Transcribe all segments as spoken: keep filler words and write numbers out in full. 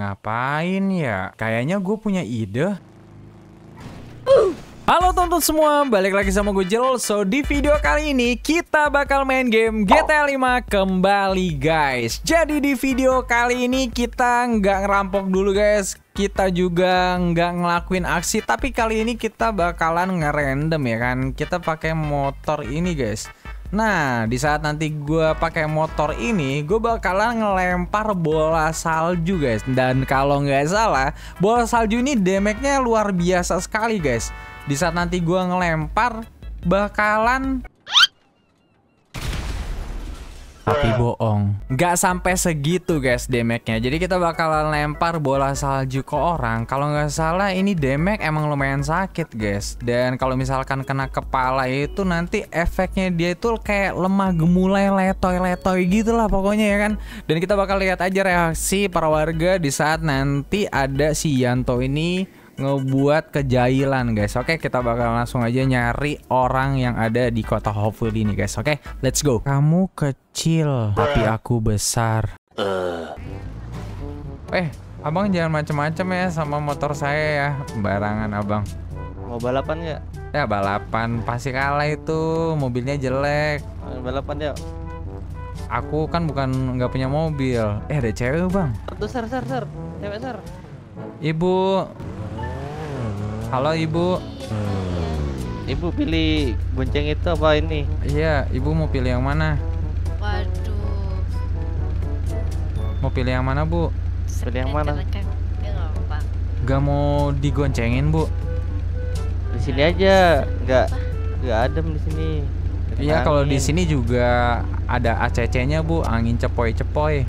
ngapain ya? Kayaknya gue punya ide. Halo teman-teman semua, balik lagi sama gue Jel. So di video kali ini kita bakal main game G T A lima kembali guys. Jadi di video kali ini kita nggak ngerampok dulu guys. Kita juga nggak ngelakuin aksi, tapi kali ini kita bakalan ngerandom ya kan. Kita pakai motor ini guys. Nah, di saat nanti gue pakai motor ini, gue bakalan ngelempar bola salju guys. Dan kalau nggak salah, bola salju ini damage-nya luar biasa sekali guys. Di saat nanti gue ngelempar, bakalan... Tapi bohong, nggak sampai segitu guys damage-nya. Jadi kita bakalan lempar bola salju ke orang. Kalau nggak salah ini damage emang lumayan sakit guys. Dan kalau misalkan kena kepala itu nanti efeknya dia itu kayak lemah gemulai letoy-letoy gitu lah pokoknya ya kan. Dan kita bakal lihat aja reaksi para warga di saat nanti ada si Yanto ini ngebuat kejailan guys. Oke, kita bakal langsung aja nyari orang yang ada di kota Hopeful ini guys. Oke, let's go. Kamu kecil tapi aku besar. Eh, abang jangan macem-macem ya sama motor saya ya. Barangan abang. Mau balapan nggak? Ya balapan pasti kalah itu, mobilnya jelek. Balapan ya. Aku kan bukan nggak punya mobil. Eh ada cewek bang. Tuh ser ser ser, cewek ser. Ibu. Halo ibu. Ibu pilih bonceng itu apa ini? Iya, ibu mau pilih yang mana? Waduh. Mau pilih yang mana bu? Pilih yang mana? Gak mau digoncengin bu? Di sini aja, nggak nggak adem di sini. Iya kalau di sini juga ada A C C-nya bu, angin cepoi-cepoi.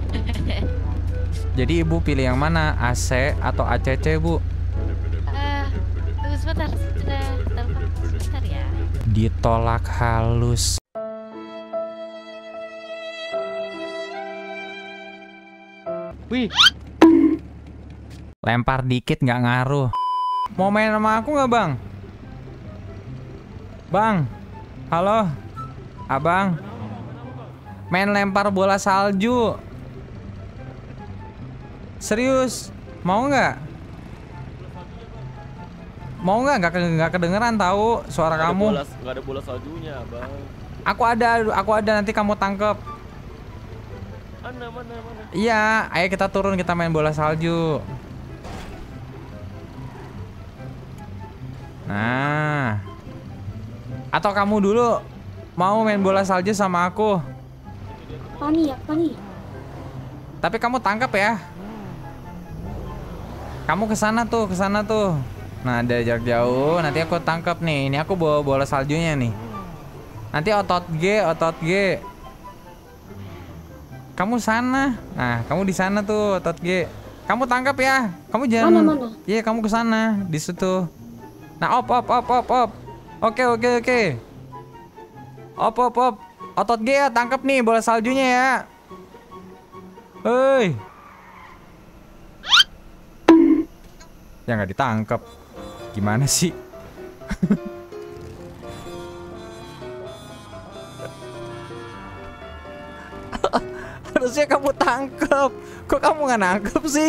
Jadi ibu pilih yang mana, A C atau A C C bu? Sebentar, sudah telepon sebentar ya. Ditolak halus. Wih, lempar dikit nggak ngaruh. Mau main sama aku nggak bang? Bang, halo, abang. Main lempar bola salju. Serius, mau nggak? Mau nggak? Nggak nggak kedengeran tahu suara gak kamu. Ada bola, gak ada bola saljunya, bang. Aku ada, aku ada nanti kamu tangkep. Mana mana mana? Iya, ayo kita turun kita main bola salju. Nah, atau kamu dulu mau main bola salju sama aku? Pani ya, Pani. Tapi kamu tangkap ya. Kamu kesana tuh, kesana tuh. Nah, dari jarak jauh, nanti aku tangkap nih. Ini aku bawa bola saljunya nih. Nanti otot G, otot G. Kamu sana. Nah, kamu di sana tuh, otot G. Kamu tangkap ya. Kamu jangan. Mana, mana? Iya, kamu ke sana, di situ. Nah, op, op, op, op, op. Oke, oke, oke. Op, op, op. Otot G ya, tangkap nih bola saljunya ya. Hei. Ya nggak ditangkap. Gimana sih? Harusnya kamu tangkep. Kok kamu nggak nangkep sih?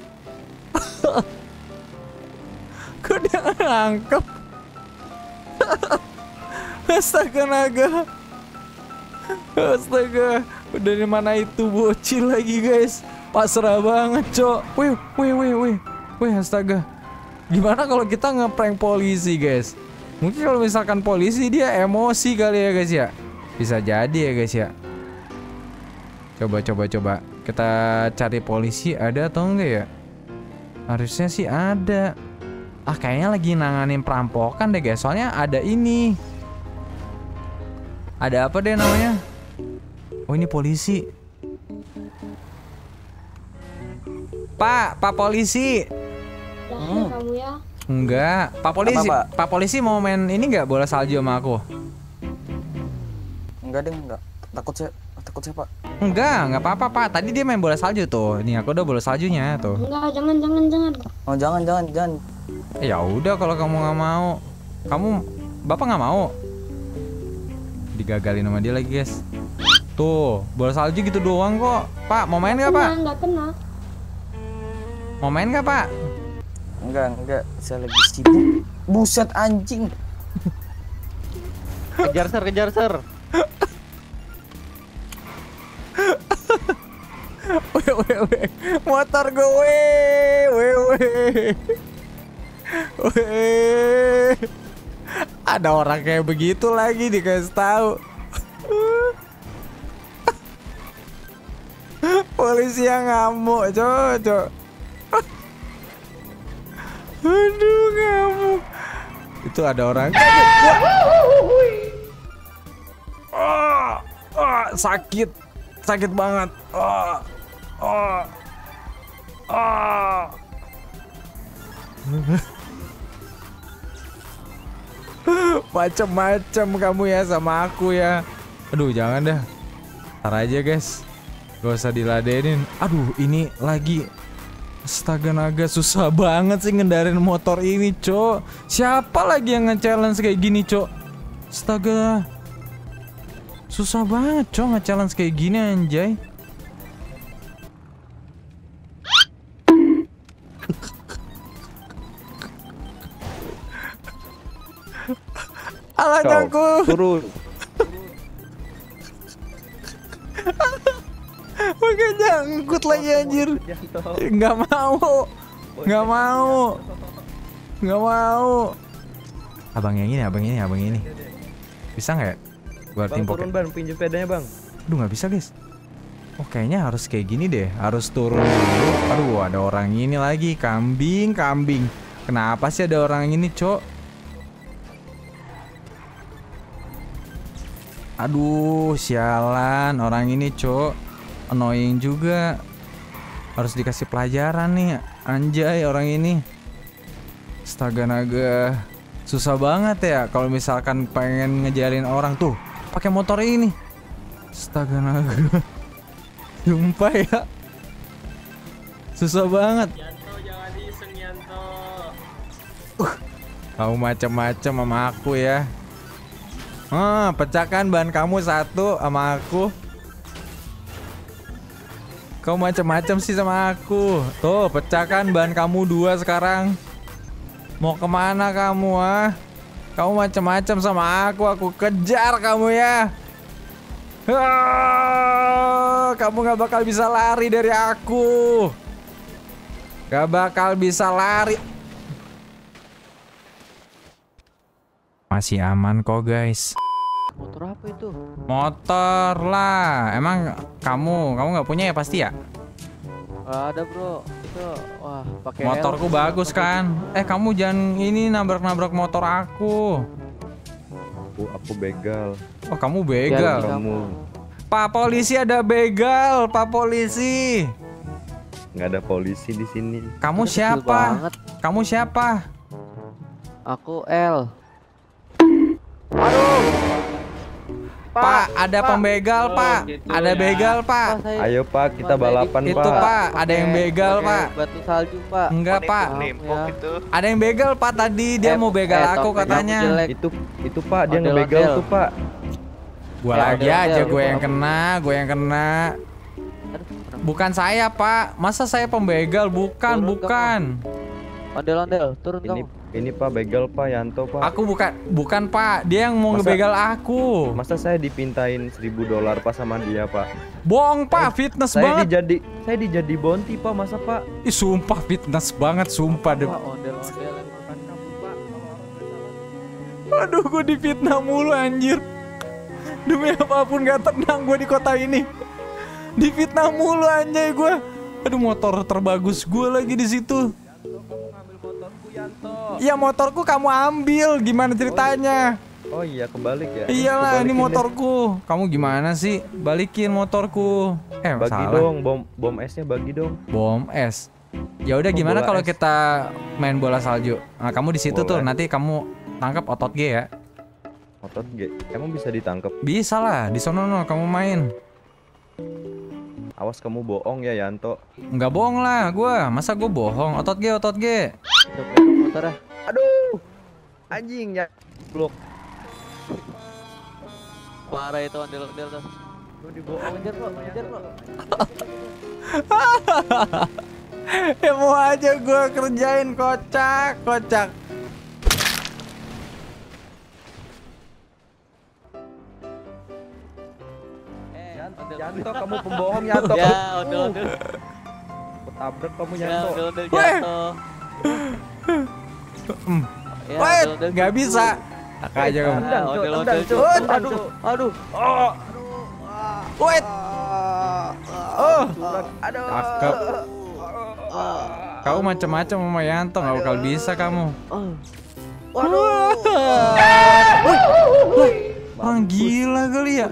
Kok dia nggak nangkep? Astaga naga. Astaga. Udah di mana itu bocil lagi guys? Pasrah banget cok. Wih, wih, wih, wih. Wih, astaga. Gimana kalau kita ngeprank polisi guys? Mungkin kalau misalkan polisi dia emosi kali ya guys ya. Bisa jadi ya guys ya. Coba coba coba kita cari polisi ada atau enggak ya? Harusnya sih ada. Ah kayaknya lagi nanganin perampokan deh guys. Soalnya ada ini. Ada apa deh namanya? Oh ini polisi. Pak, Pak polisi. Hmm. Kamu ya? Enggak, Pak polisi, Apa, Pak? Pak polisi mau main ini nggak bola salju sama aku? Enggak deh, enggak. Takut saya, takut saya, Pak. Enggak, nggak apa-apa Pak. Tadi dia main bola salju tuh. Nih aku udah bola saljunya tuh. Enggak, jangan, jangan, jangan. Oh, jangan, jangan, jangan. Eh, ya udah kalau kamu nggak mau, kamu Bapak nggak mau. Digagalin sama dia lagi guys. Tuh, bola salju gitu doang kok. Pak, mau main nggak Pak? Enggak kena. Mau main nggak Pak? Enggak, enggak. Saya lagi sibuk. Buset anjing. Kejar ser, kejar ser. Weh weh weh, motor gue weh weh weh. Weh. Ada orang kayak begitu lagi dikasih tahu. Polisi yang ngamuk, cocok. Aduh, ngamuk. Itu ada orang. Oh, oh, sakit, sakit banget. Oh, oh, oh. Macem-macem kamu ya sama aku ya. Aduh, jangan dah. Ntar aja guys. Gak usah diladenin. Aduh, ini lagi. Astaga naga, susah banget sih ngendarin motor ini, Cok. Siapa lagi yang nge-challenge kayak gini, Cok? Astaga. Susah banget, Cok, nge-challenge kayak gini, anjay. Alah, nyangkut. Turun. Pakai nyangkut lagi anjir. Nggak mau. Nggak mau. Nggak mau. Abang yang ini, abang ini, abang ini. Bisa nggak ya? Gua Bang, timpok. turun Bang, pinjam sepedanya Bang. Aduh, nggak bisa guys. Oh, kayaknya harus kayak gini deh. Harus turun dulu. Aduh, ada orang ini lagi. Kambing, kambing. Kenapa sih ada orang ini, Cok? Aduh, sialan. Orang ini, Cok. Annoying juga. Harus dikasih pelajaran nih. Anjay, orang ini. Astaga naga. Susah banget ya kalau misalkan pengen ngejalin orang tuh pakai motor ini. Astaga naga. Sumpah ya. Susah banget. Yanto, jangan iseng Yanto. Uh, kamu macam-macam sama aku ya. Ah, pecahkan ban kamu satu sama aku. Kau macam-macam sih sama aku. Tuh, pecahkan ban kamu dua sekarang. Mau kemana kamu ah? Kamu macam-macam sama aku. Aku kejar kamu ya. Ah, kamu gak bakal bisa lari dari aku. Gak bakal bisa lari. Masih aman kok guys. Motor apa itu? Motor lah. Emang kamu kamu nggak punya ya pasti ya? Nggak ada bro. Itu wah pakai Motorku helm. bagus kan? Eh kamu jangan ini nabrak-nabrak motor aku. Aku, aku begal. Oh kamu begal. Ya, Kamu Pak polisi ada begal, Pak polisi. nggak ada polisi di sini. Kamu Kecil siapa? banget. Kamu siapa? Aku L. Pak, ada pembegal Pak. Ada begal Pak. Pak, saya Ayo Pak, kita Pak, balapan Itu Pak. Pak, ada yang pakai- begal pakai Pak. Batu salju Pak. Enggak Pak. Maaf ya. Ada yang begal Pak tadi. Dia Eh, mau begal eh, aku topeng katanya. aku jelek. Itu itu Pak, dia Ondel-ondel. ngebegal tuh Pak. Gua Ya, lagi udah, aja, udah, gue udah. yang kena, gue yang kena. Aduh, kenapa? Bukan saya Pak, masa saya pembegal? Bukan, Turun, bukan. Ondel-ondel, turun Ini kamu. ini Pak begal Pak Yanto Pak. Aku bukan, bukan Pak. Dia yang mau Masa- ngebegal aku. Masa saya dipintain seribu dolar Pak sama dia Pak? Bohong Pak, fitness Saya banget. dijadi saya dijadi bounty Pak, masa Pak? Ih sumpah fitness banget, sumpah deh. Pak, ondel-ondel. Bukan kamu Pak, kalau orang nggak salah. Aduh, gue difitnah mulu anjir. Demi apapun gak tenang gue di kota ini. Difitnah mulu anjay gue. Aduh, motor terbagus gue lagi di situ. Iya, motorku kamu ambil. Gimana ceritanya? Oh iya, kebalik ya. Iyalah, ini Kebalikin deh. motorku. Kamu gimana sih? Balikin motorku. Eh, Bagi salah. dong, bom bom esnya bagi dong. Bom es. Ya udah Oh, gimana bola kalau es. kita main bola salju? Nah, kamu di situ tuh Boleh. nanti kamu tangkap otot G ya. Otot G, emang bisa ditangkap? Bisa lah, di sono no, kamu main. Awas kamu bohong ya Yanto. Nggak bohong lah gua. Masa gua bohong? Otot G, otot G. Udah pegang motornya. Aduh, anjing ya, blok. Parah itu ondel-ondel tuh. Lu dibohong. Kejar bro, kejar bro. Ya mau aja gue kerjain, kocak, kocak. Yanto, kamu pembohong Yanto. Ya, ondel-ondel. Aku tabrak kamu Ya, Yanto. ondel-ondel Weh. jatuh. Hmm. Ya, Wait, ondel-ondel nggak jatuh. bisa. Kakak aja kamu. Ah, ondel-ondel Cuk. jatuh. Tendang, Cuk. Aduh. Oh. Wait. Oh, Aduh. cakep. Kamu macam-macam sama Yanto, nggak bakal bisa kamu. Waduh. Orang gila kali ya.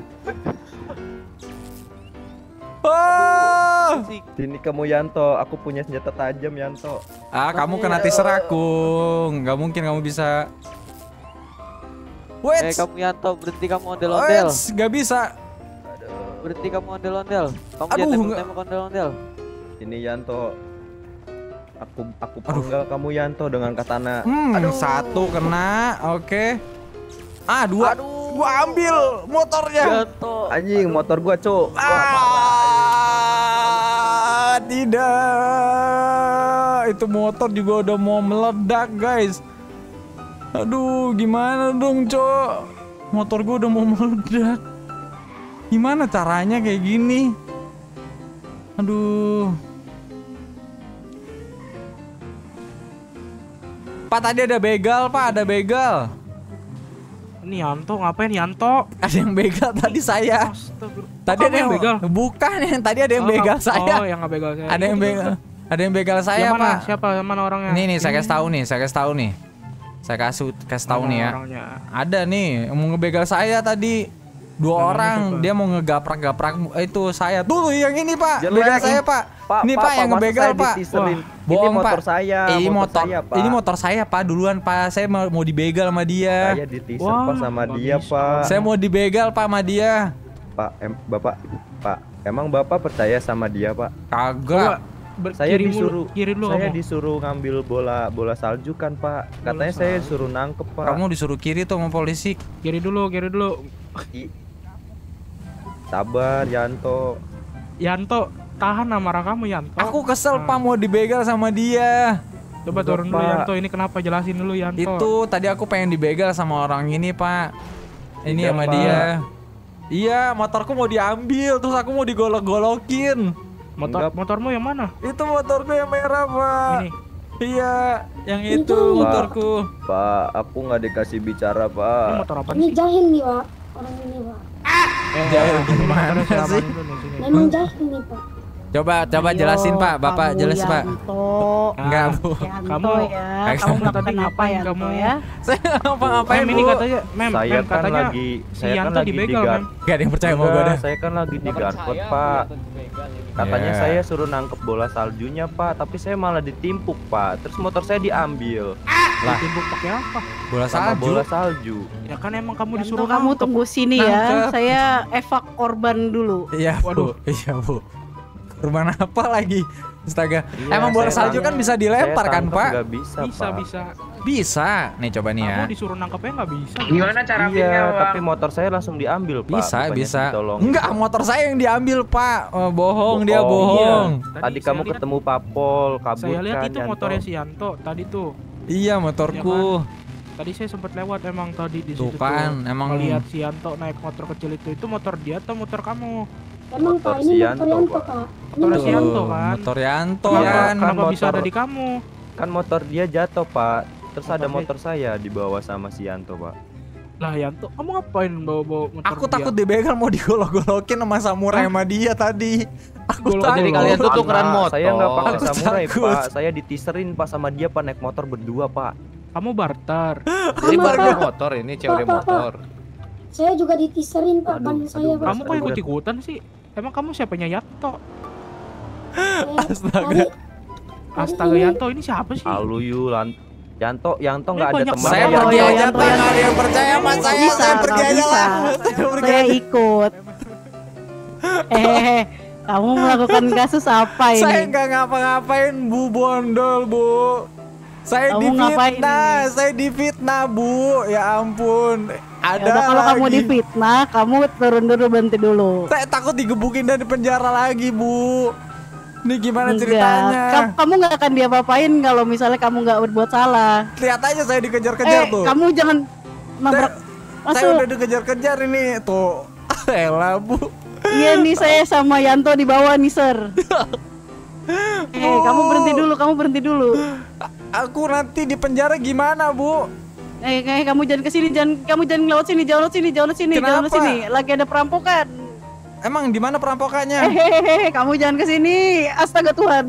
Oh. Sini kamu Yanto, aku punya senjata tajam Yanto. Ah, kamu kena teaser aku. Nggak mungkin kamu bisa. Eh, Wait. kamu Yanto, berhenti kamu ondel-ondel. Wait, nggak bisa. Berhenti kamu ondel-ondel. Kamu Aduh, jangan nggak- tembak ondel-ondel. Sini Yanto. Aku aku penggal kamu Yanto dengan katana. Hmm, satu kena. Oke. Ah, dua. Gua ambil motornya. Jatuh. Anjing, motor gua, Cuk. Ah, tidak. Itu motor juga udah mau meledak, guys. Aduh, gimana dong, Cok? Motor gua udah mau meledak. Gimana caranya kayak gini? Aduh. Pak, tadi ada begal, Pak, ada begal. Ini Yanto ngapain Yanto? Ada yang begal tadi saya. Astagfirullah. Tadi Oh, ada yang begal. Bukan, yang tadi ada yang Oh, begal nggak- saya. Oh, yang nggak begal saya. Ada yang begal. Ada yang begal saya, Yang mana? Pak. Siapa? Yang mana orangnya? Nih nih, saya kasih tahu nih, saya kasih tahu nih. Saya kasih kasih tahu Mana nih ya. orangnya? Ada nih yang mau ngebegal saya tadi. Dua Yang mana orang, siapa? dia mau ngegaprak-gaprak eh, itu saya. Tuh yang ini, Pak. Jelek. Begal saya, Pak. Pak, Ini Pak, Pak yang masa ngebegal, saya Pak. diteaserin? Wah, Ini bohong, motor Pak. saya, Ini motor motor, saya, Pak. ini motor saya, Pak. Duluan, Pak. Saya mau, mau dibegal sama dia. Saya diteaser Wah, Pak sama nggak dia, bisa. Pak. Saya mau dibegal, Pak, sama dia. Pak, em, Bapak, Pak, emang Bapak percaya sama dia, Pak? Kagak. Ber- Saya kiri disuruh, mulu, kiri dulu saya kamu. disuruh ngambil bola bola salju kan, Pak. Katanya saya salju. suruh nangkep, Pak. Kamu disuruh kiri tuh sama polisi. Kiri dulu, kiri dulu. I- Sabar, Yanto. Yanto, tahan amarah kamu Yanto. Aku kesel, Nah, Pak, mau dibegal sama dia. Coba Enggak, turun dulu Pak. Yanto. Ini kenapa jelasin dulu Yanto. Itu tadi aku pengen dibegal sama orang ini, Pak. Ini Tidak, sama Pak. dia. Iya, motorku mau diambil, terus aku mau digolok-golokin. Motor, Enggak. motormu yang mana? Itu motorku yang merah, Pak. Ini. Iya, yang Ini itu tuh. motorku. Pak, aku nggak dikasih bicara, Ini Pak. motor apa Ini sih? jahil nih, Pak. Orang ini, Pak. Eh, Jahil ini gimana motornya siapa sih? dulu nih, sini. Memang jahil nih, Pak. Coba, coba Ayo, jelasin, Pak. Bapak kamu jelas, Pak. Yanto. Enggak, Bu. Yanto Kamu- ya. Kamu Kamu tadi tadi ngapain ngapain kamu? kamu ya? Saya ngapa-ngapain, Mem, ini Bu? katanya, Mem, Saya Mem, kan katanya lagi, si saya kan Yanto lagi dibegal, digar. Mem. Gak ada yang percaya sama gue Enggak, dah. saya kan lagi di Garpot, Pak. Katanya Ya. saya suruh nangkep bola saljunya, Pak, tapi saya malah ditimpuk, Pak. Terus motor saya diambil Lah, Ditimbuk pakai apa? bola sama salju. bola salju. Ya kan emang kamu Yanto, disuruh kamu nangkep. tunggu sini Nangkep. ya. Saya evak korban dulu. Iya, Waduh. Bu. Iya, Bu. Korban apa lagi? Astaga. Iya, Emang bola saya salju kan tangkap- bisa dilempar saya kan, tangkep Pak? nggak bisa, Bisa, Pak. bisa. Bisa. Nih coba nih ya. Kamu disuruh nangkepnya nggak bisa. Gimana cara Iya, pilihnya, Bang? tapi motor saya langsung diambil, Pak. Bisa, bukannya bisa. ditolongin. Enggak, motor saya yang diambil, Pak. Oh, bohong, dia Bohong. bohong. Tadi Tadi saya kamu lihat- ketemu Papol, kabur Saya lihat kan, itu Yanto? motornya si Yanto tadi tuh. Iya, motorku. Tadi saya sempat lewat emang tadi di Tuh situ kan, tuh. emang Melihat si Yanto naik motor kecil itu. Itu motor dia atau motor kamu? Emang, Motor Pak, ini si motor Yanto, Yanto, Pak. Pak. Ini Motor si motor Yanto kan? Motor Yanto Iya, kan. Kenapa, kan kenapa bisa motor- ada di kamu? Kan motor dia jatuh, Pak. Terus Motor ada dia- motor saya dibawa sama si Yanto, Pak. Lah Yanto, kamu ngapain bawa-bawa motor Aku dia? takut dibegal mau digolok-golokin sama samurai sama dia tadi. Aku Golok- takut. Jadi kalian tuh tukeran motor. Saya nggak pakai Aku samurai, takut. Pak. Saya diteaserin, Pak, sama dia, Pak, naik motor berdua, Pak. Kamu barter. Jadi Sama, bareng Pak. motor ini cewek Pak, Pak, motor. Saya juga diteaserin, Pak, Aduh, ban aduh, saya, Pak. Kamu kok Aduh, ikut-ikutan sih? Emang kamu siapanya Yanto? Saya- Astaga. tadi- Astaga ini- Yanto ini siapa sih? Aluyu, lan Yanto, Yanto Ini nggak ada banyak teman. Saya Ayo, pergi ayo, aja, Yanto, Pak. Yanto. Nggak ada yang percaya sama Nggak saya. bisa, Saya pergi nggak aja bisa. lah. Saya pergi Saya aja. ikut. Eh, kamu melakukan kasus apa Saya ini? nggak ngapa-ngapain, Bu Bondol, Bu. Saya Kamu ngapain difitnah, ini? saya difitnah, Bu. Ya ampun. Ya Ada udah, kalau kamu lagi. difitnah, kamu turun dulu, berhenti dulu. Saya takut digebukin dan dipenjara lagi, Bu. Ini gimana Enggak. ceritanya? Ka- kamu nggak akan diapa-apain kalau misalnya kamu nggak berbuat salah. Lihat aja saya dikejar-kejar Eh, tuh. kamu jangan nabrak. Saya Masuk. udah dikejar-kejar ini tuh. Elah bu. Iya nih saya sama Yanto di bawah nih sir. Eh kamu berhenti dulu, kamu berhenti dulu. Aku nanti di penjara gimana bu? Eh, eh kamu jangan kesini, jangan kamu jangan lewat sini, jangan lewat sini, jangan lewat sini, jangan lewat Kenapa? sini. Lagi ada perampokan. Emang di mana perampokannya? Hehehe, kamu jangan kesini. Astaga Tuhan.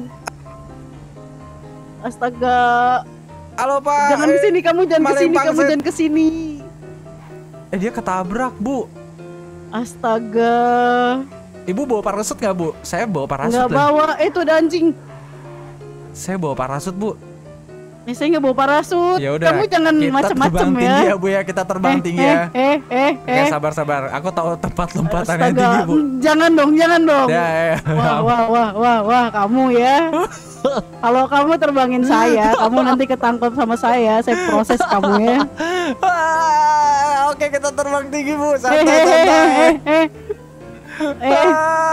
Astaga. Halo pak. Jangan Eh, kesini, kamu jangan maling kesini, kamu pangsit. jangan kesini. Eh dia ketabrak bu. Astaga. Ibu bawa parasut nggak bu? Saya bawa parasut. Nggak lah. bawa, eh itu ada anjing. Saya bawa parasut bu. Eh, saya nggak bawa parasut. Ya udah. Kamu jangan kita macam-macam terbang ya. tinggi ya bu ya. Kita terbang eh, tinggi eh, ya. Eh, eh, Oke eh. sabar-sabar. Aku tahu tempat lompatan yang Astaga, tinggi bu. mm, jangan dong, jangan dong. Ya, ya. Wah, wah, wah, wah, wah, kamu ya. Kalau kamu terbangin saya, kamu nanti ketangkep sama saya. Saya proses kamu ya. Ah, Oke kita terbang tinggi bu. Eh, Santai eh, santai. eh, eh, eh, eh,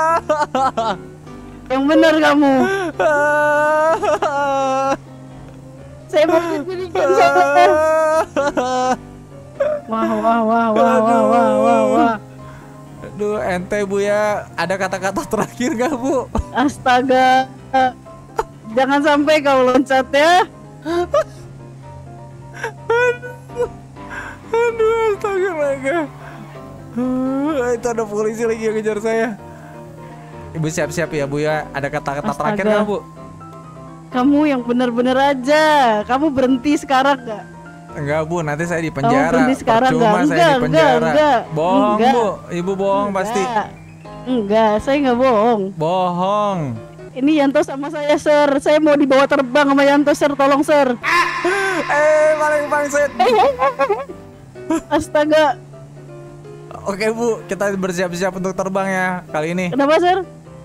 yang benar kamu. Saya mau diberikan saya. Wah, wah, wah, wah, wah, wah, wah, wah. Aduh ente bu ya. Ada kata-kata terakhir gak bu? Astaga. Jangan sampai kau loncat ya. Aduh astaga naga. Uh, itu ada polisi lagi yang ngejar saya. Ibu siap-siap ya bu ya. Ada kata-kata Astaga. terakhir gak bu? Kamu yang benar-benar aja. Kamu berhenti sekarang gak? Enggak bu, nanti saya di penjara. berhenti sekarang Percuma nggak? saya Enggak, di penjara. enggak, enggak. Bohong Enggak. bu, ibu bohong pasti. Enggak. Enggak, saya nggak bohong. Bohong. Ini Yanto sama saya, Sir. Saya mau dibawa terbang sama Yanto, Sir. Tolong, Sir. Eh, maling pangsit. Astaga. Oke bu, kita bersiap-siap untuk terbang ya kali ini. Kenapa, Sir?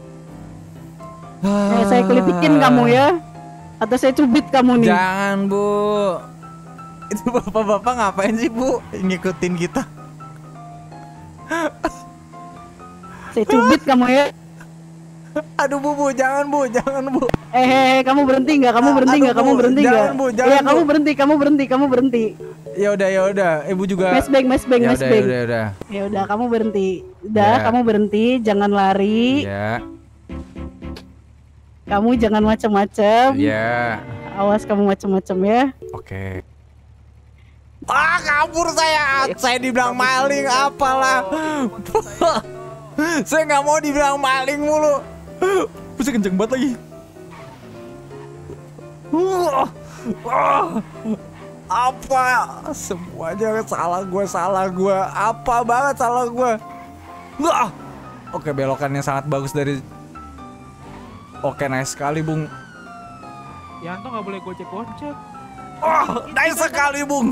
Eh, saya kulipikin kamu ya. Atau saya cubit kamu nih. Jangan bu. Itu bapak-bapak ngapain sih bu? Ngikutin kita. Saya cubit kamu ya. Aduh bu, bu, jangan bu, jangan bu. Eh, eh, eh, kamu berhenti nggak? Kamu berhenti Aduh, nggak? Kamu Bu, berhenti jangan, nggak? Bu, jangan, Iya, Bu. kamu berhenti, kamu berhenti, kamu berhenti. Ya udah, ya udah. Ibu juga. Mes bang, mes bang, Ya mes udah, bang. ya udah, ya udah. Ya udah, kamu berhenti. Udah, Ya. kamu berhenti, jangan lari. Ya, Kamu jangan macam-macam. ya. Awas kamu macam-macam ya. Oke. Ah, kabur saya. Saya dibilang maling apalah. Saya nggak mau dibilang maling mulu. Bisa kenceng banget lagi. Wah, wah. Apa? Semuanya salah gue, salah gue. Apa banget salah gue? Wah. Oke, belokannya sangat bagus dari. Oke, nice sekali, Bung. Yanto nggak boleh gocek-gocek. Oh, nice sekali, Bung.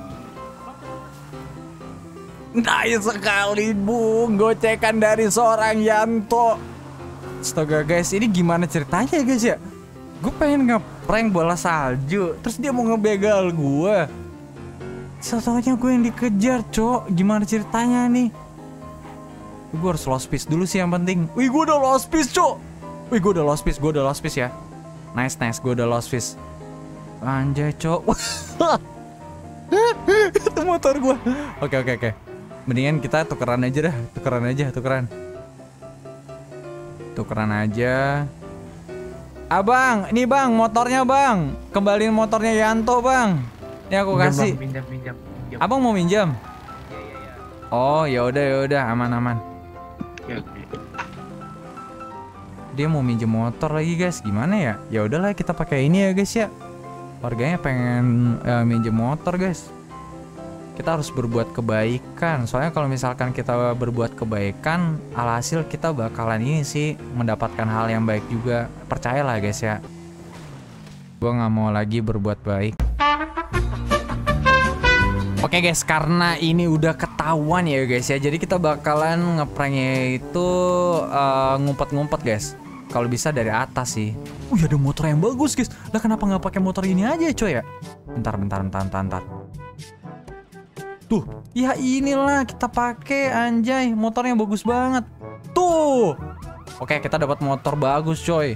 Nice sekali, Bung. Gocekan dari seorang Yanto. Astaga, guys, ini gimana ceritanya, guys ya? Gue pengen ngeprank bola salju, terus dia mau ngebegal gue. Satu-satunya gue yang dikejar, cok. Gimana ceritanya nih? Gue harus lost piece dulu sih yang penting. Wih, gue udah lost piece, cok. Wih, gue udah lost piece, gue udah lost piece ya. Nice, nice, gue udah lost piece. Anjay, cok. Itu motor gue. Oke, oke, oke. Mendingan kita tukeran aja dah. Tukeran aja, tukeran. Tukeran aja. Abang, ini bang, motornya bang. Kembaliin motornya Yanto bang. Ini aku kasih. Pinjam, pinjam, pinjam. Abang mau minjam? Oh, ya udah, ya udah, aman, aman. Oke, oke. Dia mau minjem motor lagi guys, gimana ya? Ya udahlah kita pakai ini ya guys ya. Warganya pengen uh, minjem motor guys. Kita harus berbuat kebaikan. Soalnya kalau misalkan kita berbuat kebaikan, alhasil kita bakalan ini sih mendapatkan hal yang baik juga. Percayalah guys ya. Gue nggak mau lagi berbuat baik. Oke guys, karena ini udah ketahuan ya guys ya, jadi kita bakalan ngepranknya itu uh, ngumpet-ngumpet guys. Kalau bisa dari atas sih. Wih, ada motor yang bagus guys. Lah kenapa nggak pakai motor ini aja coy ya? Bentar, bentar, bentar, bentar, bentar. Tuh, ya inilah kita pakai anjay, motornya bagus banget. Tuh, Oke, kita dapat motor bagus, coy.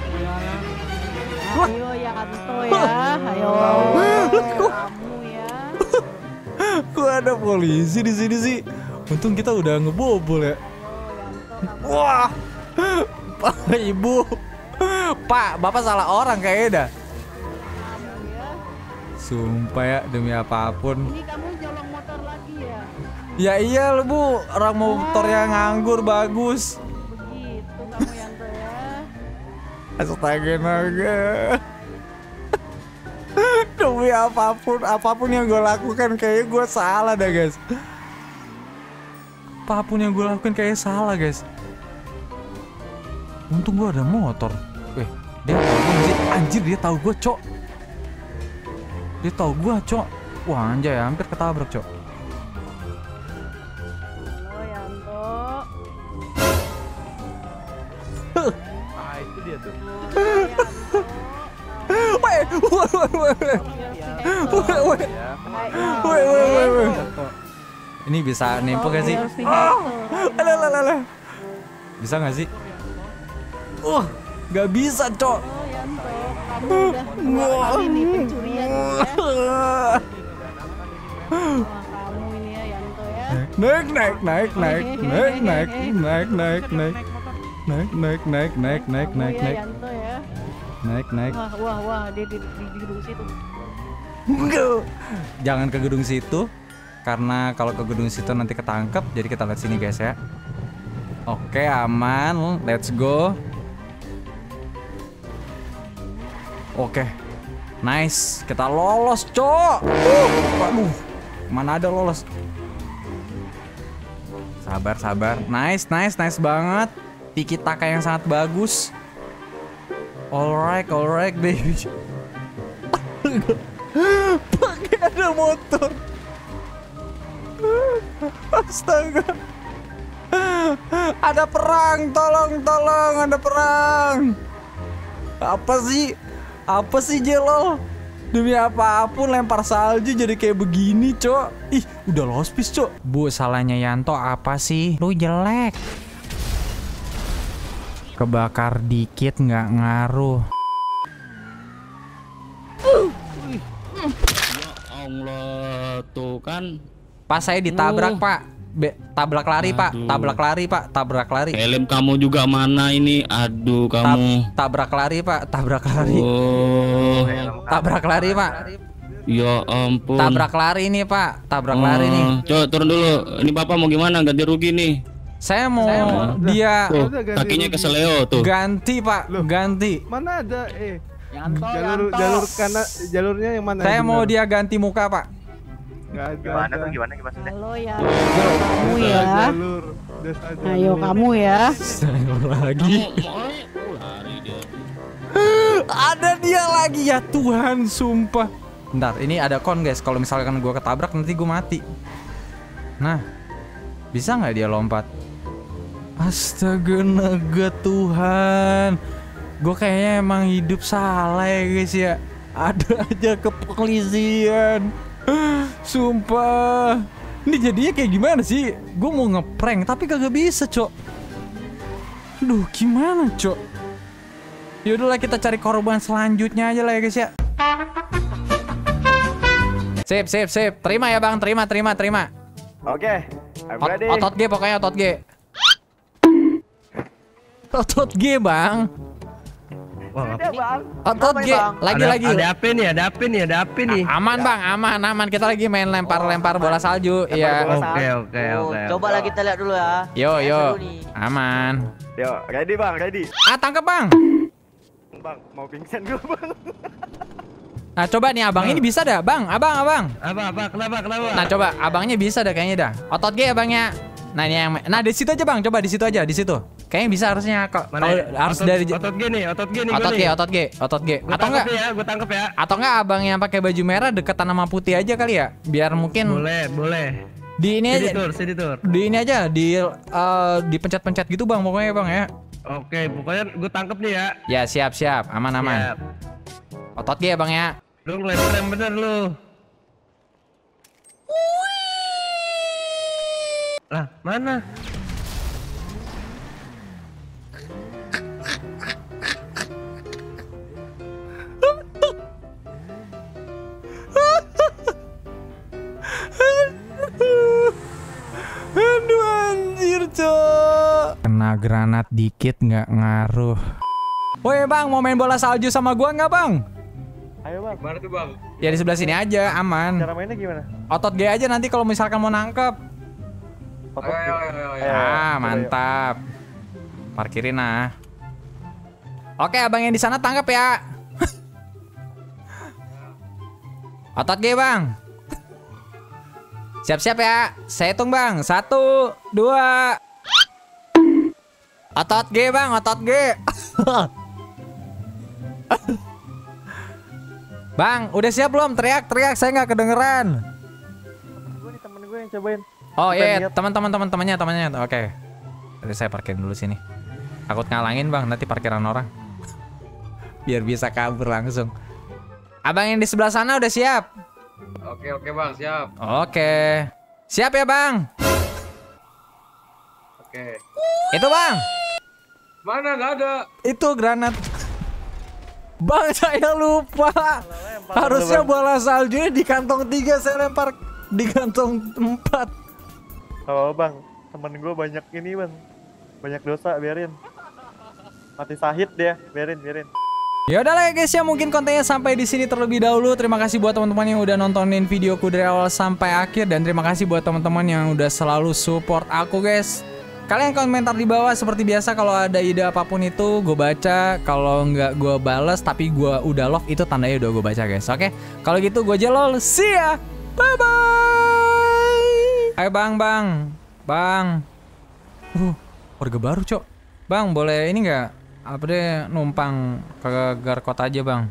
Ayo Yanto ya, ayo. Kamu ya. Kok ada polisi di sini sih? Untung kita udah ngebobol ya. Wah, Pak, Ibu, Pak, Bapak salah orang kayaknya dah. Sumpah ya, demi apapun. Ini kamu nyolong motor lagi ya? Ya iya lu Bu, orang motor yang nganggur bagus. Begitu kamu Yanto ya. Astaga naga. Demi apapun, apapun yang gue lakukan kayaknya gue salah dah guys. Apapun yang gue lakukan kayaknya salah guys. Untung gue ada motor. Weh, dia tahu gue anjir, anjir dia tahu gue cok. Dia tahu gue cok. Wah anjay hampir ketabrak cok. Halo Yanto. Ah itu dia tuh. Weh, weh, weh, weh, weh, weh, weh, weh, weh, weh. Ini bisa nimpu gak sih? Alah, alah, alah. Bisa gak sih? Uh, gak bisa cok. Oh Yanto, kamu udah dua kali nih pencurian ya. Wah, kamu ini ya Yanto ya. Naik, naik, naik, naik, naik, naik, naik, naik, naik, naik, naik, naik, naik, naik, Kamu naik, ya naik, Yanto ya. naik, naik. Wah, wah, wah, dia di, di, di gedung situ. Jangan ke gedung situ, karena kalau ke gedung situ nanti ketangkep. Jadi kita lihat sini guys ya. Oke aman, let's go. Oke, nice, kita lolos cok. Uh, waduh, mana ada lolos. Sabar, sabar. Nice, nice, nice banget. Tiki taka yang sangat bagus. Alright, alright baby. Pakai ada motor. Astaga. Ada perang, tolong, tolong, ada perang. Apa sih? Apa sih Jelol? Demi apapun lempar salju jadi kayak begini, cok. Ih, udah lospis, cok. Bu, salahnya Yanto apa sih? Lu jelek. Kebakar dikit nggak ngaruh. Ya Allah, tuh kan. Pas saya ditabrak, Uh. Pak. Be, tabrak lari, Pak. Aduh. Tabrak lari, Pak. Tabrak lari. Helm kamu juga mana ini? Aduh kamu. Tab- tabrak lari, Pak. Tabrak lari. Oh, Tabrak lari, Pak. ya ampun. Tabrak lari nih, Pak. Tabrak lari nih. Oh, coba turun dulu. Ini Bapak mau gimana? Ganti rugi nih. Saya mau dia Tuh, Udah ganti kakinya rugi. keseleo tuh. ganti, Pak. Loh. Ganti. Mana ada eh Yanto, jalur Yanto. jalur kanan jalurnya yang mana? Saya yang mau benar? dia ganti muka, Pak. Nggak ada. Gimana ada. tuh gimana gimana sih? Halo Yanto, kamu Desa ya. Jalur, desa jalur. Ayo kamu ya. Saya lagi. Kamu mau oh, lari dia. Ada dia lagi ya Tuhan, sumpah. Bentar, ini ada kon guys. Kalau misalkan gua ketabrak nanti gua mati. Nah, bisa nggak dia lompat? Astaga naga Tuhan. Gue kayaknya emang hidup salah ya guys ya. Ada aja kepolisian. Sumpah. Ini jadinya kayak gimana sih? Gue mau ngeprank tapi kagak bisa, Cok. Duh, gimana, Cok? Yaudahlah kita cari korban selanjutnya aja lah ya guys ya. Sip, sip, sip. Terima ya Bang, terima, terima, terima. Oke, I'm Ot- ready. otot G pokoknya otot G. Otot G bang. Tidak, Bang. Otot G. Lagi lagi. Ada apa nih? Ada apa nih? Ada apa nih? A- aman bang, aman, aman. Kita lagi main lempar-lempar bola salju. Iya. bola Oke, oke, oke. Coba lah kita lihat dulu ya. Yo, Kayak yo. seru nih. Aman. Yo, ready Bang, ready. Ah, tangkep bang. Bang, mau pingsan gue Bang. Nah, coba nih abang ini bisa dah, bang. Abang, abang. Apa apa? Kenapa? Kenapa? Nah, coba abangnya bisa dah kayaknya dah. Otot G abangnya. Nah, ini yang nah di situ aja bang. Coba di situ aja, di situ. Kayaknya bisa harusnya kok. Mana? Kalau ya? harus otot, dari otot G nih, otot G nih. otot gua G, nih. otot G, otot G. Gua Atau tangkep enggak? ya, gue tangkep ya. Atau enggak abang yang pakai baju merah deketan sama putih aja kali ya? Biar mungkin Boleh, boleh. di ini Sini aja. tur, sini tur. Di ini aja, di eh, dipencet-pencet gitu bang, pokoknya bang ya. Oke, pokoknya gue tangkep nih ya. Ya siap siap, aman aman. Siap. Otot G bang ya. Lu ngelempar yang bener lu. Lah, mana? Ah, granat dikit nggak ngaruh. Woi bang, mau main bola salju sama gua nggak bang? Ayo bang. Mana tuh bang? Ya di sebelah sini aja, aman. Cara mainnya gimana? Otot G aja nanti kalau misalkan mau nangkep. Otot Ayo, ayo, ayo, ayo. Ah, mantap. Parkirin ah. Oke, abang yang di sana tangkap ya. Otot G bang. Siap-siap ya. Saya hitung bang. Satu, dua. Otot G bang, otot G. Bang, udah siap belum? Teriak-teriak, saya nggak kedengeran. Temen gue nih, temen gue yang cobain. Oh iya, lihat. teman-teman teman-temannya, temannya. Oke. Jadi saya parkirin dulu sini. Takut ngalangin bang, nanti parkiran orang. Biar bisa kabur langsung. Abang yang di sebelah sana udah siap? Oke oke bang, siap. Oke. Siap ya bang? Oke. Itu bang. Mana nggak ada? Itu granat. Bang, saya lupa. Lempar Harusnya dulu, Bang. bola saljunya di kantong tiga, saya lempar di kantong empat. Oh bang, temen gue banyak ini bang, banyak dosa, biarin. Mati sahid dia, biarin, biarin. Ya udahlah ya guys ya, mungkin kontennya sampai di sini terlebih dahulu. Terima kasih buat teman-teman yang udah nontonin videoku dari awal sampai akhir, dan terima kasih buat teman-teman yang udah selalu support aku guys. Kalian komentar di bawah seperti biasa, kalau ada ide apapun itu gue baca, kalau nggak gue bales tapi gue udah love itu tandanya udah gue baca guys. Oke, kalau gitu gue Jelol, see ya, bye bye. Ayo bang, bang, bang. Uh, warga baru cok. Bang, boleh ini nggak? Apa deh numpang ke Garkot aja bang?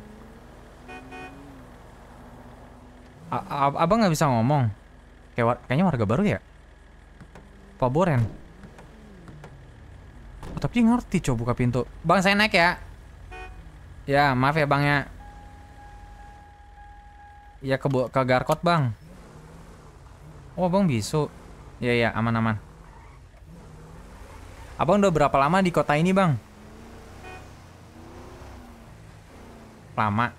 A -a Abang nggak bisa ngomong? Kayak war kayaknya warga baru ya? Pak Boren. Oh, tapi dia ngerti coba buka pintu. Bang, saya naik ya. Ya maaf ya bang ya. Ya ke ke Garkot bang. Oh bang bisu. Ya ya aman-aman. Abang udah berapa lama di kota ini bang? Lama.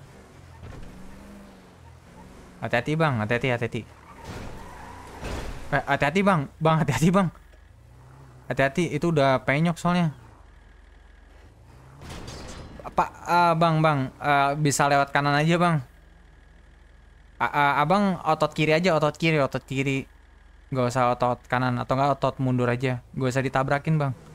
Hati-hati bang, hati-hati, hati-hati. Eh, hati-hati bang, bang hati-hati bang. Hati-hati, itu udah penyok soalnya. Pak, uh, bang, bang, uh, bisa lewat kanan aja bang. Uh, uh, abang otot kiri aja, otot kiri, otot kiri. Gak usah otot kanan, atau enggak otot mundur aja. Gak usah ditabrakin bang.